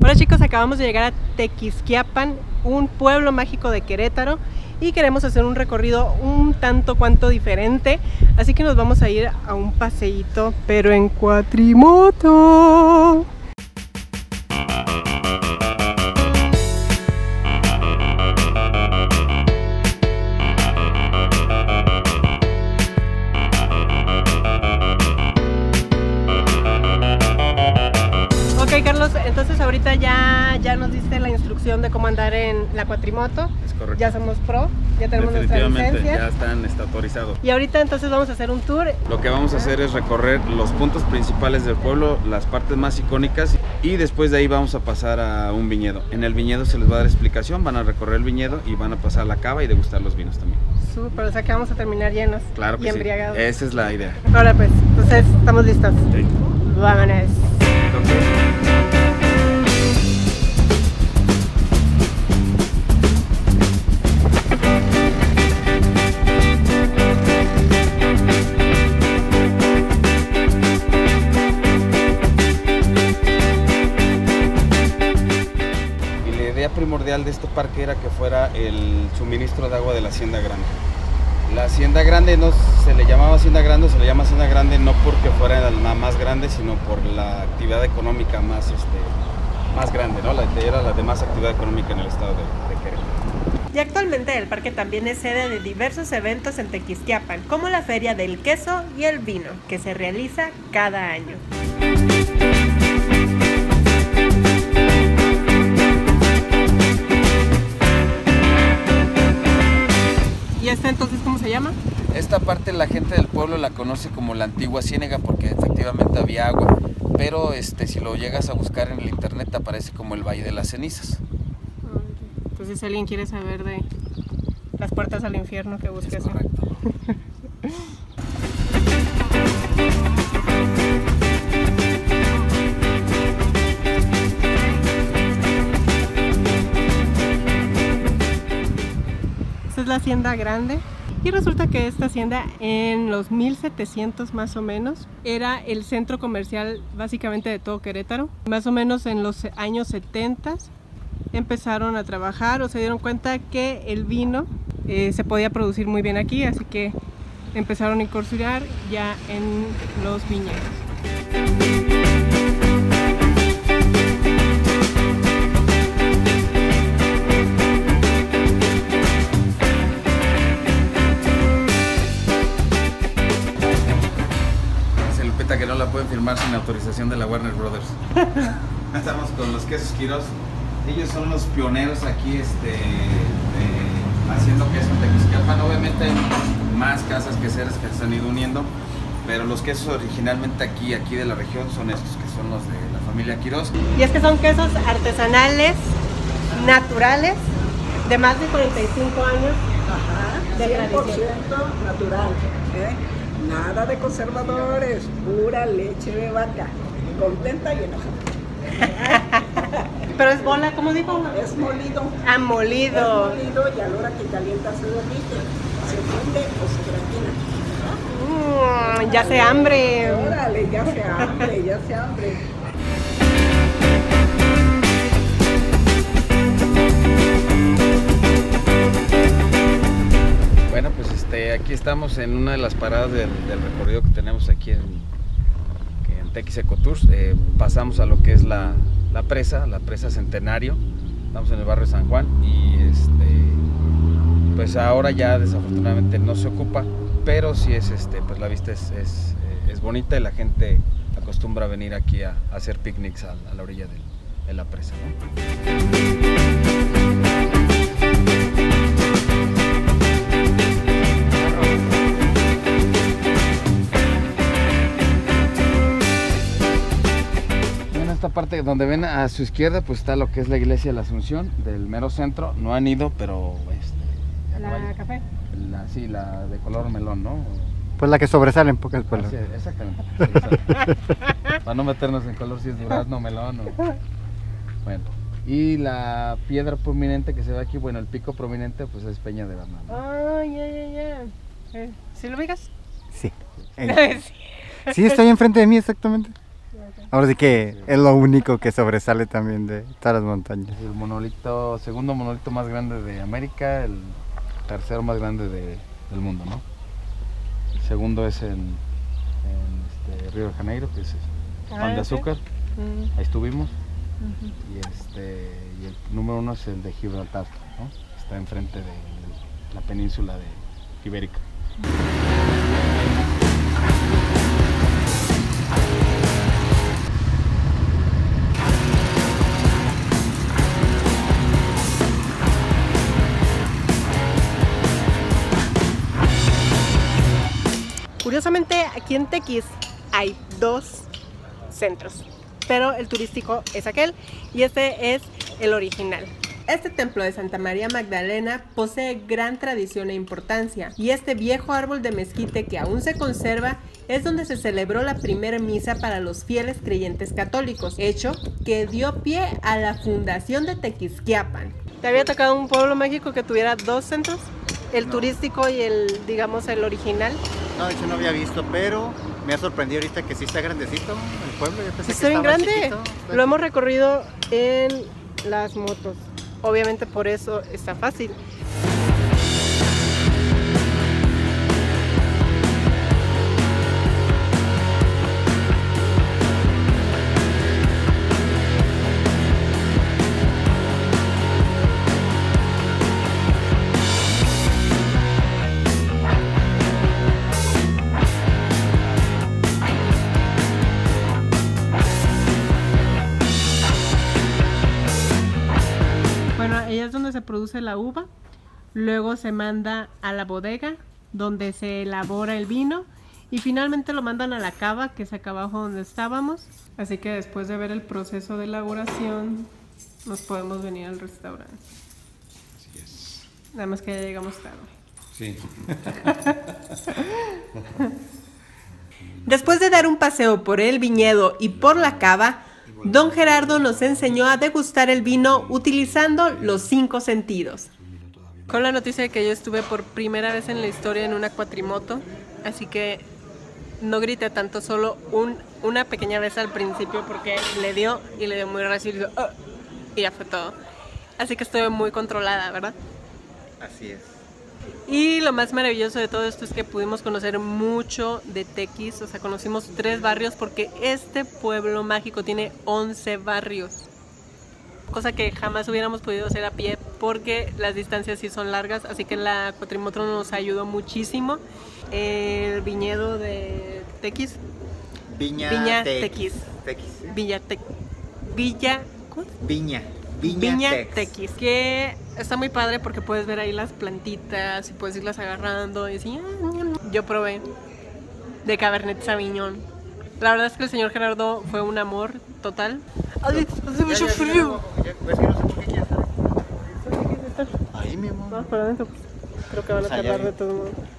Hola chicos, acabamos de llegar a Tequisquiapan, un pueblo mágico de Querétaro, y queremos hacer un recorrido un tanto cuanto diferente, así que nos vamos a ir a un paseíto, pero en cuatrimoto. Ok, Carlos, entonces ahorita ya nos diste la instrucción de cómo andar en la cuatrimoto. Es correcto. Ya somos pro, ya tenemos nuestra licencia. Ya está autorizado. Y ahorita entonces vamos a hacer un tour. Lo que vamos a hacer es recorrer los puntos principales del pueblo, las partes más icónicas, y después de ahí vamos a pasar a un viñedo. En el viñedo se les va a dar explicación, van a recorrer el viñedo y van a pasar a la cava y degustar los vinos también. Súper, o sea que vamos a terminar llenos. Claro que y embriagados. sí. Esa es la idea. Ahora pues, entonces estamos listos. Sí. Vámonos. Primordial de este parque era que fuera el suministro de agua de la Hacienda Grande. La Hacienda Grande no se le llamaba Hacienda Grande, se le llama Hacienda Grande no porque fuera la más grande, sino por la actividad económica más grande, ¿no? Era la de más actividad económica en el estado de Querétaro. Y actualmente el parque también es sede de diversos eventos en Tequisquiapan, como la Feria del Queso y el Vino, que se realiza cada año. ¿Y esta entonces cómo se llama? Esta parte la gente del pueblo la conoce como la antigua ciénega porque efectivamente había agua, pero si lo llegas a buscar en el internet aparece como el Valle de las Cenizas. Entonces si alguien quiere saber de las puertas al infierno, que busque Es eso. correcto. Es la Hacienda Grande, y resulta que esta hacienda en los 1700 más o menos era el centro comercial básicamente de todo Querétaro. Más o menos en los años 70 empezaron a trabajar o se dieron cuenta que el vino se podía producir muy bien aquí, así que empezaron a incursionar ya en los viñedos. Que no la pueden firmar sin autorización de la Warner Brothers. Estamos con los quesos Quirós. Ellos son los pioneros aquí haciendo queso en Tequisquiapan. Obviamente hay más casas queseras que se han ido uniendo, pero los quesos originalmente aquí de la región son estos, que son los de la familia Quirós. Y es que son quesos artesanales, naturales, de más de 45 años. Ajá, de 100% tradición. natural, ¿eh? Nada de conservadores, pura leche de vaca, contenta y enojada. Pero es bola, ¿cómo dijo? Es molido. Ah, molido. Es molido y a la hora que calienta se derrite, se funde o se gratina. Ya se hambre. Órale, ya se hambre, ya se hambre. Bueno, pues aquí estamos en una de las paradas del recorrido que tenemos aquí en Tequis Ecotours. Pasamos a lo que es la presa Centenario. Estamos en el barrio de San Juan y pues ahora ya desafortunadamente no se ocupa, pero sí es pues la vista es bonita y la gente acostumbra a venir aquí a hacer picnics a la orilla de la presa, ¿no? Esta parte donde ven a su izquierda pues está lo que es la iglesia de la Asunción del mero centro. No han ido, pero ¿La café? Sí, la de color melón, ¿no? Pues la que sobresale en pocas palabras. Sí, exactamente. Sí, para no meternos en color si es durazno, melón Bueno, y la piedra prominente que se ve aquí, bueno, el pico prominente pues es Peña de Bernal. Ah, ya. ¿Sí lo ubicas? Sí. Sí. Sí, está ahí enfrente de mí exactamente. Ahora sí que es lo único que sobresale también de todas las montañas. El monolito, segundo monolito más grande de América, el tercero más grande del mundo, ¿no? El segundo es en Río de Janeiro, que es Pan de Azúcar, ahí estuvimos. Y el número uno es el de Gibraltar, ¿no? Está enfrente de la península ibérica. Curiosamente, aquí en Tequis hay dos centros, pero el turístico es aquel y este es el original. Este templo de Santa María Magdalena posee gran tradición e importancia, y este viejo árbol de mezquite que aún se conserva es donde se celebró la primera misa para los fieles creyentes católicos, hecho que dio pie a la fundación de Tequisquiapan. ¿Te había tocado un pueblo mágico que tuviera dos centros? ¿El turístico y el, digamos, el original? No, de hecho no había visto, pero me ha sorprendido ahorita que sí está grandecito el pueblo. Yo pensé Sí, que está bien estaba grande. chiquito. Lo hemos recorrido en las motos. Obviamente por eso está fácil. Ahí es donde se produce la uva, luego se manda a la bodega donde se elabora el vino y finalmente lo mandan a la cava, que es acá abajo donde estábamos. Así que después de ver el proceso de elaboración nos podemos venir al restaurante. Así es. Nada más que ya llegamos tarde. Sí. Después de dar un paseo por el viñedo y por la cava, Don Gerardo nos enseñó a degustar el vino utilizando los 5 sentidos. Con la noticia de que yo estuve por primera vez en la historia en una cuatrimoto, así que no grité tanto, solo una pequeña vez al principio porque le dio muy recio y ya fue todo. Así que estoy muy controlada, ¿verdad? Así es. Y lo más maravilloso de todo esto es que pudimos conocer mucho de Tequis, o sea, conocimos 3 barrios porque este pueblo mágico tiene 11 barrios. Cosa que jamás hubiéramos podido hacer a pie porque las distancias sí son largas, así que la cuatrimoto nos ayudó muchísimo. El viñedo de Tequis. Viña Tequis. Viña Tequis, que está muy padre porque puedes ver ahí las plantitas y puedes irlas agarrando y así. Yo probé de Cabernet Sauvignon. La verdad es que el señor Gerardo fue un amor total. ¡Ay, hace mucho frío! Es que no sé por qué quieres estar ahí, mi amor. Vamos para adentro, pues. Creo que van a tardar de todo modo.